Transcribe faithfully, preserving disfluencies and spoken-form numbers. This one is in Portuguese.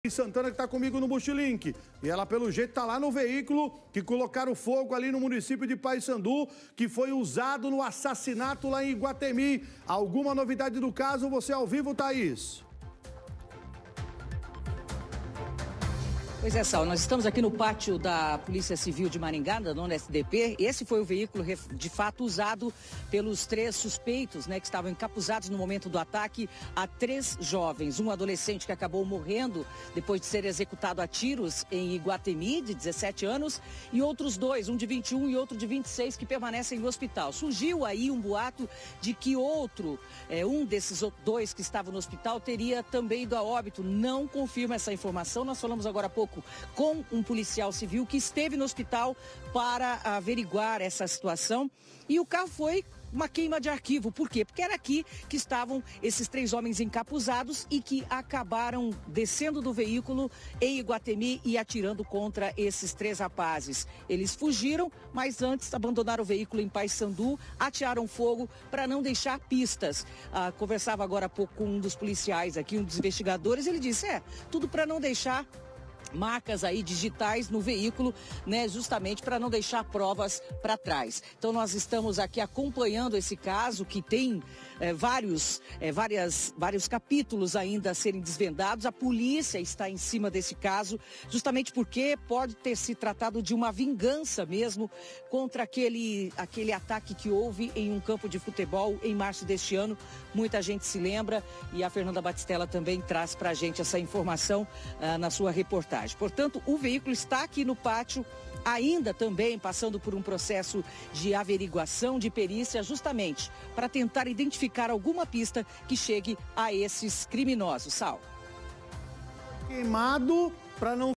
Santana, que está comigo no Bushilink. E ela, pelo jeito, está lá no veículo que colocaram fogo ali no município de Paissandu, que foi usado no assassinato lá em Iguatemi. Alguma novidade do caso? Você ao vivo, Thaís? Pois é, Sal, nós estamos aqui no pátio da Polícia Civil de Maringá, da nona S D P. Esse foi o veículo, de fato, usado pelos três suspeitos, né, que estavam encapuzados no momento do ataque a três jovens. Um adolescente que acabou morrendo depois de ser executado a tiros em Iguatemi, de dezessete anos, e outros dois, um de vinte e um e outro de vinte e seis, que permanecem no hospital. Surgiu aí um boato de que outro, é, um desses dois que estavam no hospital, teria também ido a óbito. Não confirma essa informação. Nós falamos agora há pouco com um policial civil que esteve no hospital para averiguar essa situação, e o carro foi uma queima de arquivo. Por quê? Porque era aqui que estavam esses três homens encapuzados e que acabaram descendo do veículo em Iguatemi e atirando contra esses três rapazes. Eles fugiram, mas antes abandonaram o veículo em Paissandu, atearam fogo para não deixar pistas. Ah, conversava agora há pouco com um dos policiais aqui, um dos investigadores, ele disse, é, tudo para não deixar marcas aí digitais no veículo, né, justamente para não deixar provas para trás. Então nós estamos aqui acompanhando esse caso que tem é, vários, é, várias, vários capítulos ainda a serem desvendados. A polícia está em cima desse caso, justamente porque pode ter se tratado de uma vingança mesmo contra aquele, aquele ataque que houve em um campo de futebol em março deste ano. Muita gente se lembra e a Fernanda Batistella também traz para a gente essa informação ah, na sua reportagem. Portanto, o veículo está aqui no pátio, ainda também passando por um processo de averiguação, de perícia, justamente para tentar identificar alguma pista que chegue a esses criminosos. Sal. Queimado para não